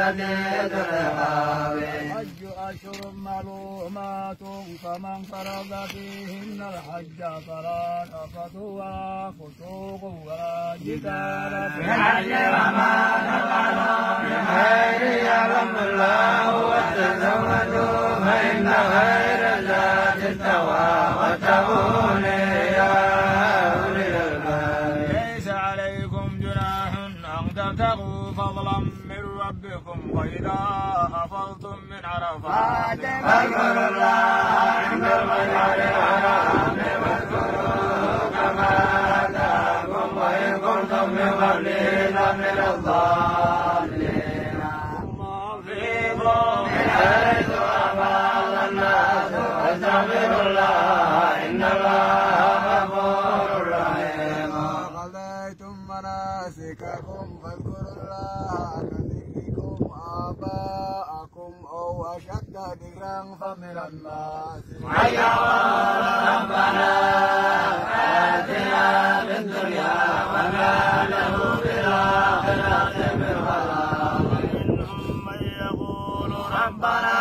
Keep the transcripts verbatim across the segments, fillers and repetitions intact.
شديد العقاب. الحج أشهر معلومات فمن فرض فيهن الحج فلا رفث ولا فسوق ولا جدال في الحج وما تفعلوا من خير يعلم الله وتزودوا فإن خير الزاد التقوى واتقون يا أولي الألباب. ليس عليكم جناح أن تبتغوا فضلا من ربكم وإذا أفضتم من عرفات فاذكروا الله عند المشعر الحرام واذكروه كما هداكم وإن كنتم من قبله لمن الضالين. ثم أفيضوا من حيث أفاض الناس واستغفروا الله إن الله غفور رحيم. قضيتم مناسككم فاذكروا الله كذكركم آباءكم أو أشد ذكرا فمن الناس من يقول ربنا آتنا في الدنيا وما له في الآخرة من خلاق. ومنهم من يقول ربنا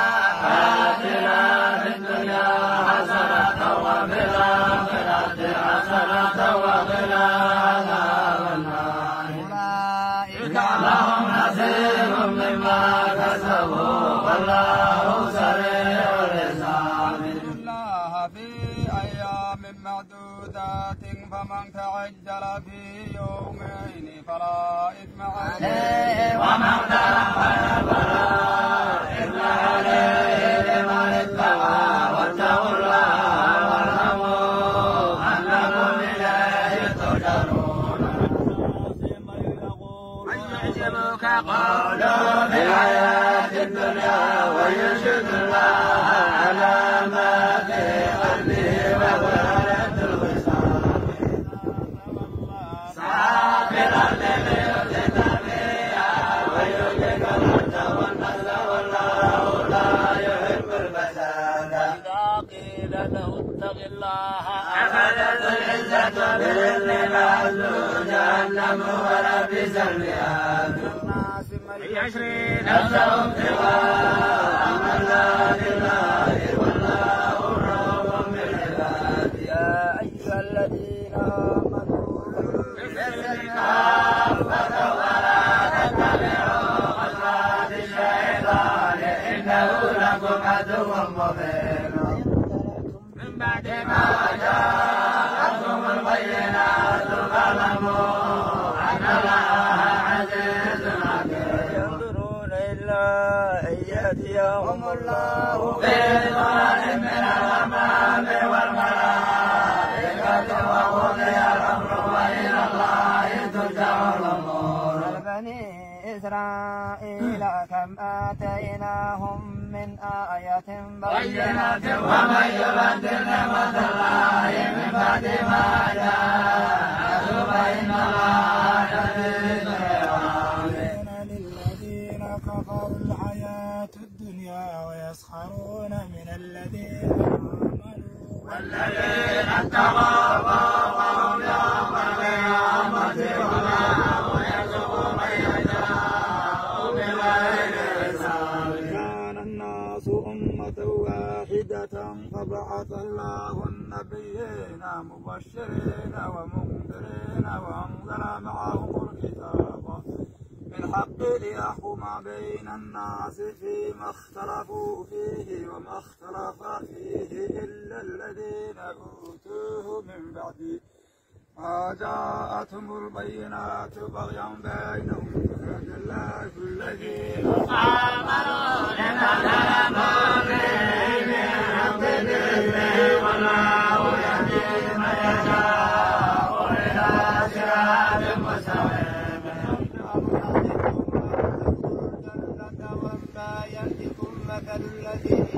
آتنا في الدنيا حسنة وفي الآخرة حسنة وقنا عذاب النار. أولئك لهم نصيب مما كسبوا والله سريع الحساب. الله في أيام معدودات فمن تعجل في يومين فلا إثم عليه ومن تأخر فلا إثم عليه لمن اتقى واتقوا الله واعلموا أنكم إليه تحشرون. من يقول يعجبك قوله في الحياة الدنيا ويشهد الله على ما في قلبه وغيرة الوسام. سعى في الأرض ليفسد فيها ويهلك الحرث والنسل والله لا يحب الفساد. إذا قيل له اتق الله أخذت العزة بالإذن فعزوا جهنم ولبئس المهاد. الناس من يشري نفسه ابتغاء مرضات الله والله رؤوف بالعباد. يا أيها الذين آمنوا بالسر كافة ولا تتبعوا خطوات الشيطان إنه لكم عدو مبين. من بعد ما جاءتكم البينات فاعلموا أن الله عزيز حكيم. ينظرون إلا أن يأتيهم الله في ظلال من الغمام والملائكة وقضي الأمر وإلى الله ترجع الأمور. بني إسرائيل كم آتيناهم من آية بينات ومن يبدل نعمة الله من بعد ما جاءته فإن الله شديد العقاب. للذين كفروا الحياة الدنيا ويسخرون من الذين آمنوا والذين اتقوا فوقهم يوم القيامة والله يرزق من يشاء بغير حساب. كان الناس أمة واحدة فبعث الله النبيين مبشرين ومنذرين وأنزل معهم الكتاب بالحق ليحكم بين الناس فيما اختلفوا فيه وما اختلف فيه إلا الذين أوتوه من بعد ما جاءتهم البينات بغيا بينهم فهدى الله الذين آمنوا لما ظلموا به بالحق بإذنه والله يهدي من يشاء إلى صراط مستقيم. مثل الذين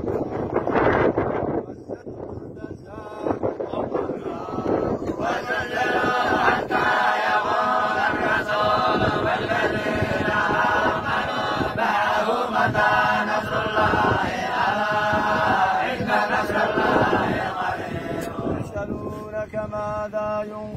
حتى يقول الرسول والذين آمنوا معه متى نصر الله ألا إن نصر الله قريب. يسألونك ماذا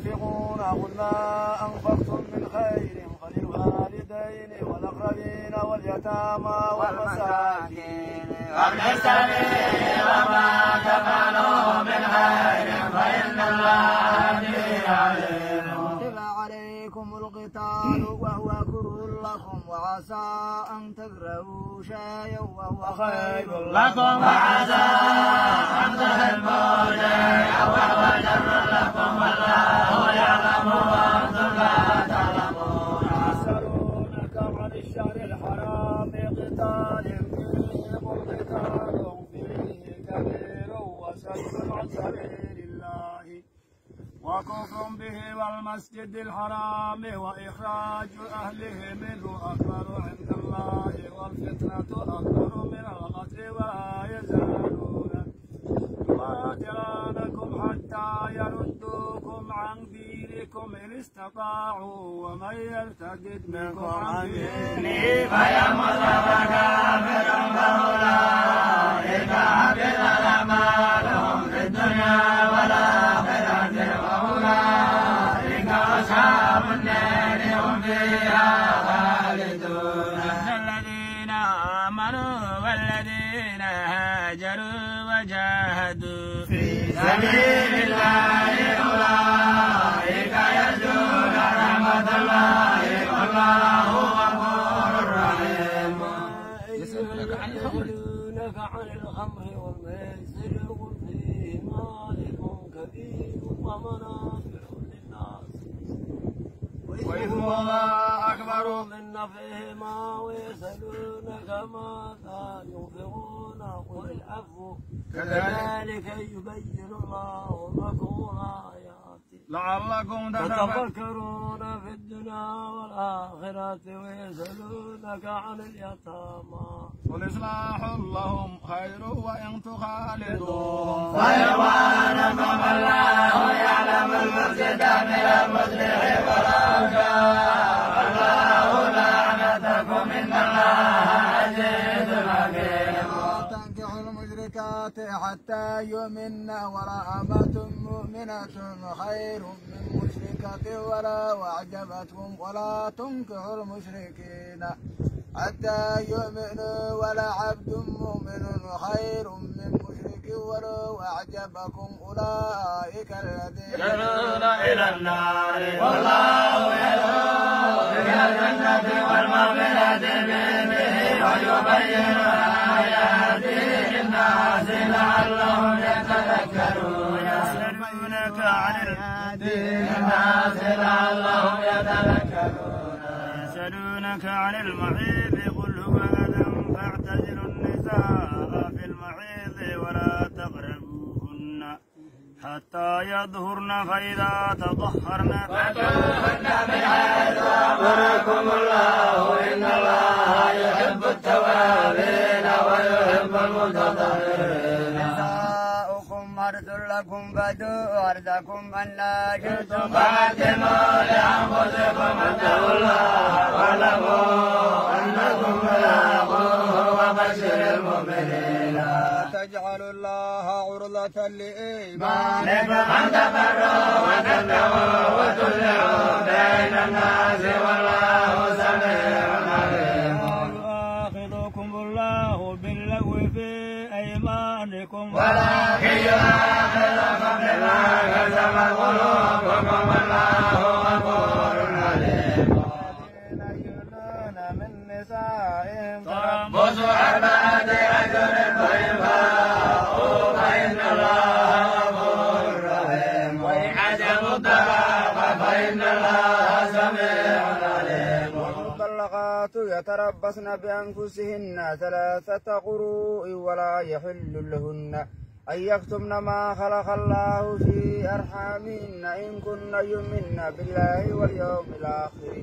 ينفقون قل ما أنفقتم من خير فللوالدين والأقربين واليتامى والمساكين وابن السبيل وما تفعلوا من خير فإن الله به عليم. كتب عليكم القتال وهو كره لكم وعسى أن تكرهوا شيئا وهو خير لكم وعسى أن تحبوا شيئا وهو شر لكم والله يعلم وأنتم لا تعلمون. يسألونك عن الشهر الحرام قتال فيه قل قتال فيه كبير وسد عن سبيل الله وكفر به والمسجد الحرام وإخراج أهله منه أكبر عند الله والفتنة أكبر من القتل ولا يزالون يقاتلونكم حتى يردوكم عن دينكم إن استطاعوا ومن يرتد منكم عن دينه فيمت فكافر فأولئك حبطت أعمالهم في الدنيا والآخرة وأولئك أصحاب النار هم فيها خالدون. الذين آمنوا والذين هاجروا وجاهدوا في سبيل الله أولئك يرجون رحمة الله والله غفور رحيم. يسألونك عن الخمر والميسر قل فيهما إثم كبير ومنافع للناس وإثمهما أكبر من نفعهما ويسألونك ماذا ينفقون قل العفو كذلك يبين الله لكم الآيات لعلكم تتفكرون في الدنيا والآخرة ويسألونك عن اليتامى قل إصلاح لهم خير وإن تخالطوهم فإخوانكم الله يعلم المفسد من المصلح ولو شاء الله لعنتكم إن الله عزيز حكيم. تنكحوا المشركات حتى يؤمن ولأمة مؤمنة خير من مشركة ولو أعجبتكم ولا تنكحوا المشركين حتى يؤمنوا ولعبد مؤمن خير من مشرك ولو أعجبكم أولئك الذين يدعون إلى النار والله يدعو إلى الجنة والمغفرة بإذنه ويبين آياته للناس لعلهم يتذكرون. يسألونك عن الناس لعلهم يتذكرون. يسألونك عن المحيض قل هو أذى فاعتزلوا النساء في المحيض ولا تقربوهن حتى يظهرن فإذا تطهرن فأتوهن من حيث أمركم الله إن الله يحب التوابين ويحب المتطهرين. نساؤكم حرث لكم فأتوا حرثكم أنى شئتم فقدموا لأنفسكم اتقوا الله واعلموا أنكم ملاقوه وبشر المؤمنين. تجعلوا الله عرضة لإيمانكم أن تبروا وتتقوا وتصلحوا بين الناس والله سميع عليم. يؤاخذكم الله باللغو في أيمانكم ولكن يؤاخذكم بما كسبت قلوبكم والله غفور عليم. الذين يؤلون من نسائهم تربص أربعة أشهر فإن فاءوا فإن الله غفور رحيم. وإن عزموا الطلاق فإن الله سميع عليم. والمطلقات يتربصن بأنفسهن ثلاثة قروء ولا يحل لهن أن يكتمن ما خلق الله في أرحامهن إن كن يؤمن بالله واليوم الآخر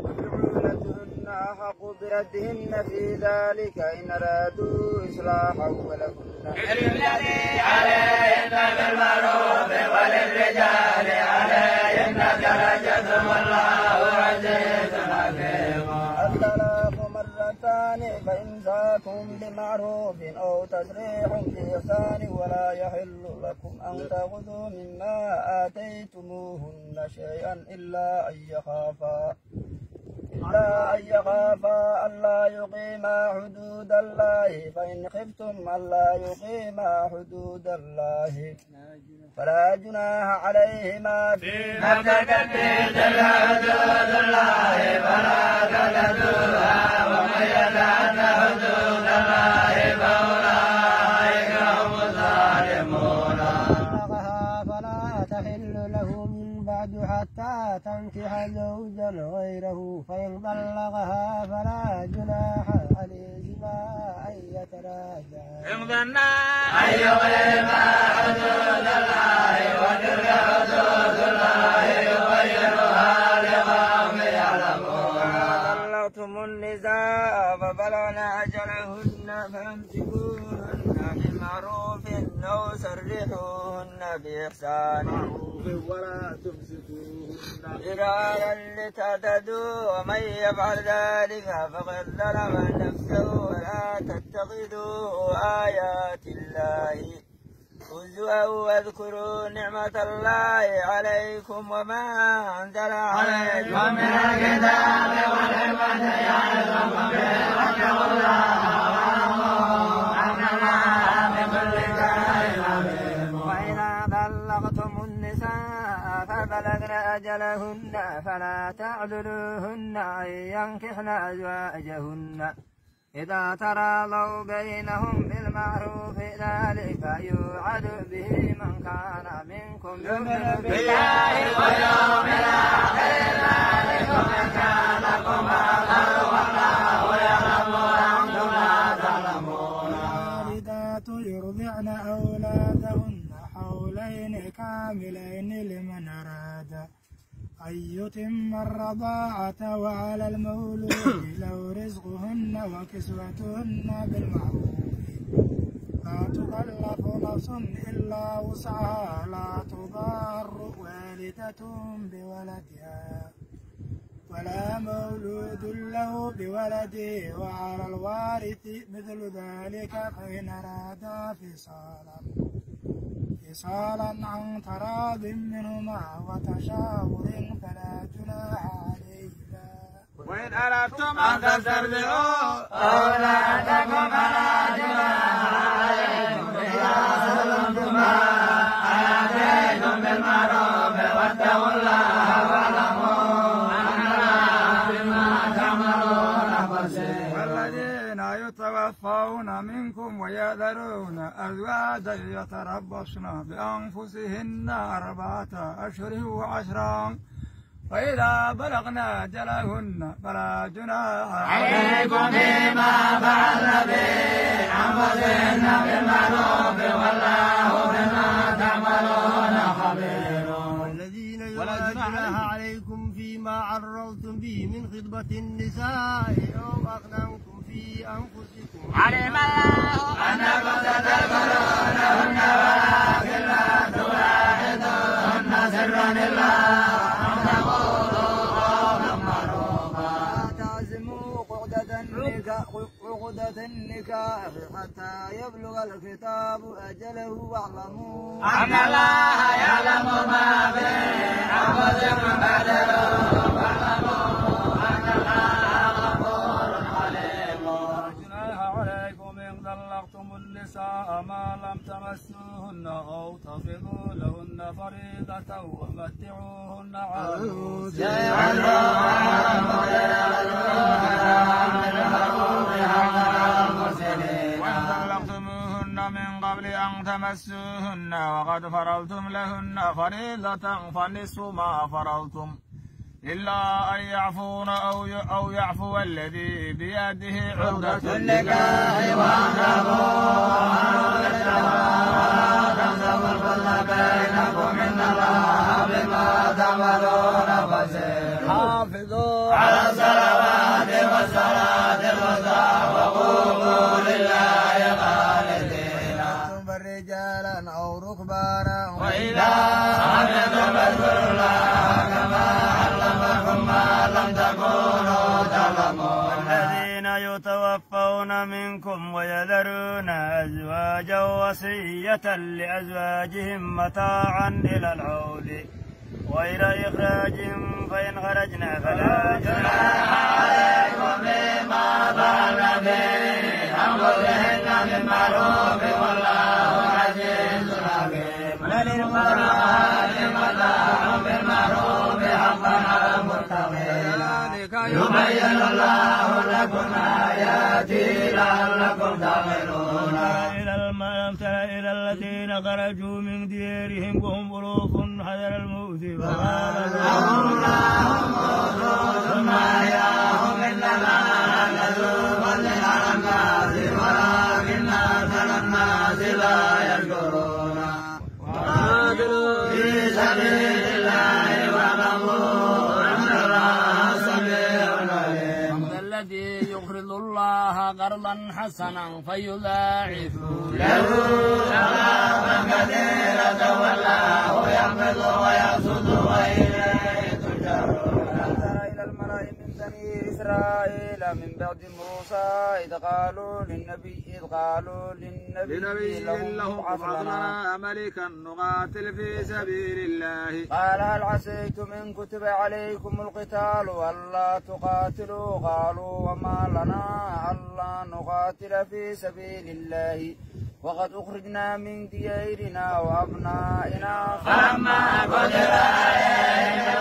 وبعولتهن أحق بردهن في ذلك إن أرادوا إصلاحا ولهن الذي عليهن بالمعروف وللرجال عليهن درجة والله عزيز حكيم. الطلاق مرتان فإمساك بمعروف أو تسريح بإحسان ولا يحل لكم أن تأخذوا مما آتيتموهن شيئا إلا أن يخافا على أن يخافا ألا يقيما حدود الله فإن خفتم ألا يقيما حدود الله فلا جناح عليهما فيما افتدت به تلك حدود الله فلا تلدوها ومن يتعد حدود الله فأولئك هم الظالمون. فلا تحل له من بعد حتى تنكح زوجا غيره فإن طلقها فلا جناح عليهما أن يتراجعا إن ظنا أن يقيما حدود الله وتلك حدود الله يغيرها لقوم يعلمون. طلقتم النساء فبلغن أجلهن فأمسكوهن بمعروف أو سرحوهن بإحسان ولا تمسكوهن ضرارا لتعتدوا ومن يفعل ذلك فقد ظلم نفسه ولا تتخذوا آيات الله هزوا واذكروا نعمة الله عليكم وما أنزل عليكم من الكتاب والحكمة يعظكم به واتقوا الله واعلموا أن الله بكل شيء عليم. وإذا طلقتم النساء فبلغن أجلهن فلا تعذلوهن أن ينكحن أزواجهن إذا تراضوا بينهم بالمعروف ذلك يوعد به من كان منكم يؤمن بالله واليوم الآخر ذلكم كان لكم أطهر والله يعلم وأنتم لا تعلمون. الوالدات يرضعن أولادهن حولين كاملين لمن أراد أن يتم الرضاعة وعلى المولود له رزقهن وكسوتهن بالمعروف لا تكلف نفس إلا وسعها لا تضار والدة بولدها ولا مولود له بولده وعلى الوارث مثل ذلك فإن أرادا فصالا فصالا عن تراض منهما وتشاور فلا جناح عليهما. وإن أردتم أن تسترضعوا أولادكم فلا جناح عليكم إذا سلمتم ما آتيتم بالمعروف واتقوا الله واعلموا أن الله بما تعملون بصير. والذين يتوفون منكم ويذرون أزواجا يتربصن بأنفسهن أربعة أشهر وعشرا فإذا بلغن أجلهن فلا جناح عليكم فيما فعلن بأنفسهن بالمعروف والله بما تعملون خبير. والذين ولا جناح عليكم فيما عرضتم به من خطبة النساء أو أغنمتم في أنفسكم علم الله أنكم ستذكرونهن ولكن لا تواعدوهن سرا إلا أن تقولوا قولا معروفا. تعزموا عقدة النكاح عقدة النكاح حتى يبلغ الكتاب أجله واعلموا أن الله يعلم ما في أنفسكم فاحذروه واعلموا أن الله غفور حليم. جناح عليكم إن طلقتم النساء ما لم تمسوهن أو تفرضوا لهن فريضة ومتعوهن على الموسع وإن طلقتموهن من قبل أن تمسوهن وقد فرضتم لهن فريضة فنصف ما فرضتم إلا أن يعفون أو أو يعفو الذي بيده عقدة النكاح وأنكحوا ولا تنسوا الفضل بينكم إن الله بما تعملون بصير. حافظوا على الصلوات والصلاة الوسطى وقوموا لله قانتين. رجالا أو ركبانا وإذا حمدتم فاذكروا الله كما علمكم ما لم تكونوا تعلمون. الذين يتوفون منكم ويذرون أزواجا وصية لأزواجهم متاعا إلى العود غير إخراج فإن خرجنا فلا جناح متقين يبين الله لكم آياته لعلكم تعقلون إلى الملأ إلى الذين خرجوا من ديارهم وهم ألوف حذر الموت فقال لهم الله موت ثم أحياهم إنما نذوق على الناس ولكن أكثر الناس لا يشكرون وقاتلوا في سبيل الله واعلموا أن الله سميع عليم الذي يقرض الله قرضا حسنا فيضاعفه له أضعافا كثيرة والله يقبض ويبسط وإليه ترجعون. إلى الملأ من بني إسرائيل من بعد موسى إذ قالوا للنبي إذ قالوا للنبي لنبي لهم ابعث لنا ملكا نقاتل في سبيل الله قال هل عسيتم إن كتب عليكم القتال ألا تقاتلوا قالوا وما لنا ألا نقاتل في سبيل الله وقد أخرجنا من ديارنا وأبنائنا فلما قدر عليهم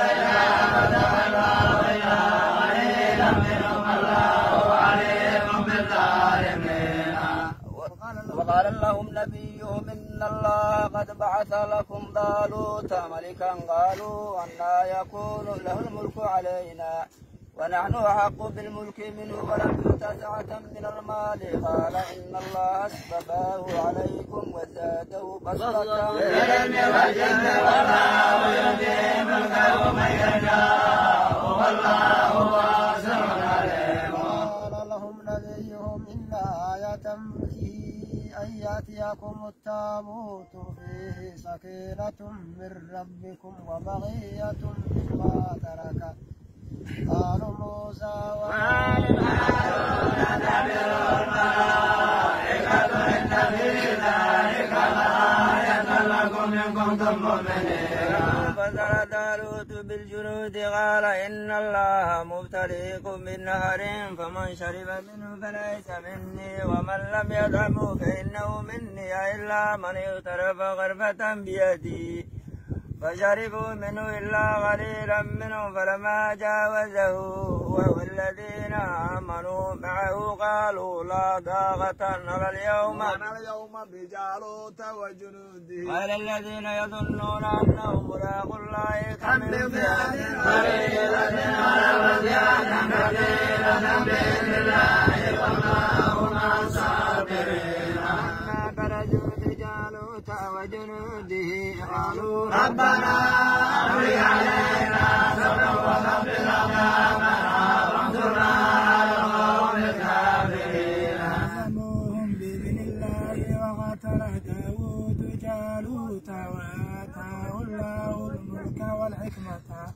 قليلا منهم الله عليم بالظالمين. وقال لهم نبيهم إن الله قد بعث لكم طالوت ملكا قالوا أنى يكون له الملك علينا ونحن أحق بالملك منه ولم يؤت سعة من المال قال إن الله اصطفاه عليكم وزاده بسطة بالعلم والجد والله يؤتي ملكه من يشاء والله واسع عليم. قال لهم نبيهم إن آية ملكه أن يأتيكم التابوت فيه سكينة من ربكم وبقية مما ترك قالوا موسى وآل هارون تبر الملائكة إن في ذلك لآية لكم إن كنتم مؤمنين. فنزل طالوت بالجنود قال إن الله مبتليكم بنهر فمن شرب منه فليس مني ومن لم يطعمه فإنه مني إلا من اغترف غرفة بيده فشربوا منه إلا قليلا منهم فلما جاوزه وهو الذين آمنوا معه قالوا لا طاقة لنا اليوم اليوم بجالوت وجنوده قال الذين يظنون أنهم ملاقو الله كم من فئة قليلة غلبت فئة كثيرة بإذن الله والله مع الصابرين. لما خرجوا بجالوت وجنوده قالوا ربنا أفرغ علينا صبرا وثبت أقدامنا وانصرنا على القوم الكافرين. فهزموهم بإذن الله وقتل داود جالوت وآتاه الله الملك والحكمة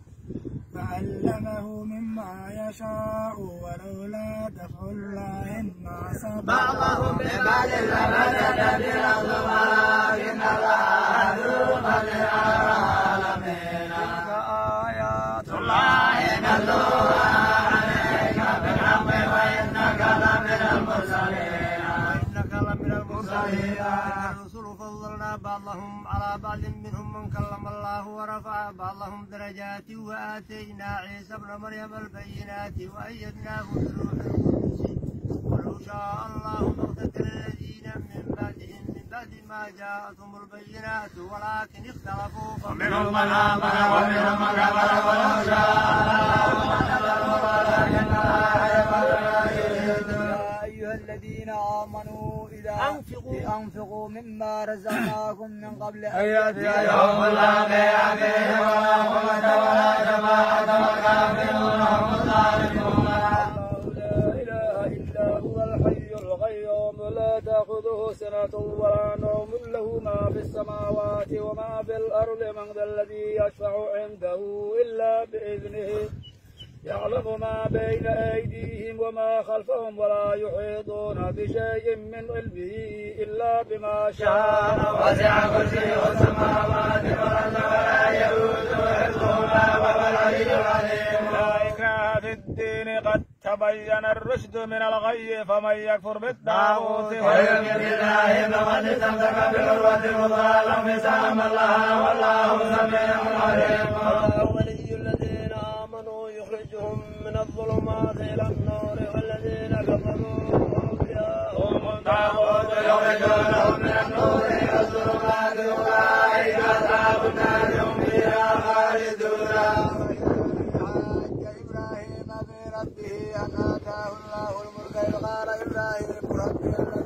فعلمه مما يشاء ولولا دفع الله الناس بعضهم ببعض لفسدت الأرض ولكن الله ذو فضل على العالمين. آيات الله نتلوها عليك بالحق وإنك لمن المرسلين. إنك لمن المرسلين. الرسل فضلنا بعضهم على بعض منهم من كلم الله ورفع بعضهم درجات وآتينا عيسى ابن مريم البينات وأيدناه بروح القدس ولو شاء الله ما اقتتل الذين من بعدهم من بعد ما جاءتهم البينات ولكن اختلفوا فمنهم من آمن ومنهم من كفر ولو شاء الله ما اقتتلوا ولكن الله يفعل يا أيها الذين آمنوا إذا أنفقوا أنفقوا مما رزقناكم من قبل أن يأتي يوم لا بيع فيه ولا قوة ولا شفاعة والكافرون هم الظالمون. لا إله إلا هو الحي القيوم لا تأخذه سنة ولا نوم له ما في السماوات وما في الأرض من ذا الذي يشفع عنده إلا بإذنه يعلم ما بين أيديهم وما خلفهم ولا يحيطون بشيء من علمه إلا بما شاء وسع كرسيه السماوات والأرض ولا يئوده حفظهما وهو العلي العظيم. لا إكراه في الدين قد تبين الرشد من الغي فمن يكفر بالطاغوت ويؤمن بالله فقد استمسك بالعروة الوثقى لا انفصام لها والله سميع عليم. ولي الذين آمنوا الظلمات إلى النور والذين كفروا أولياءهم الطاغوت يخرجونهم من النور إلى الظلمات أولئك أصحاب النار هم فيها خالدون. إبراهيم بربه أن آتاه الله الملك إذ قال إبراهيم ربي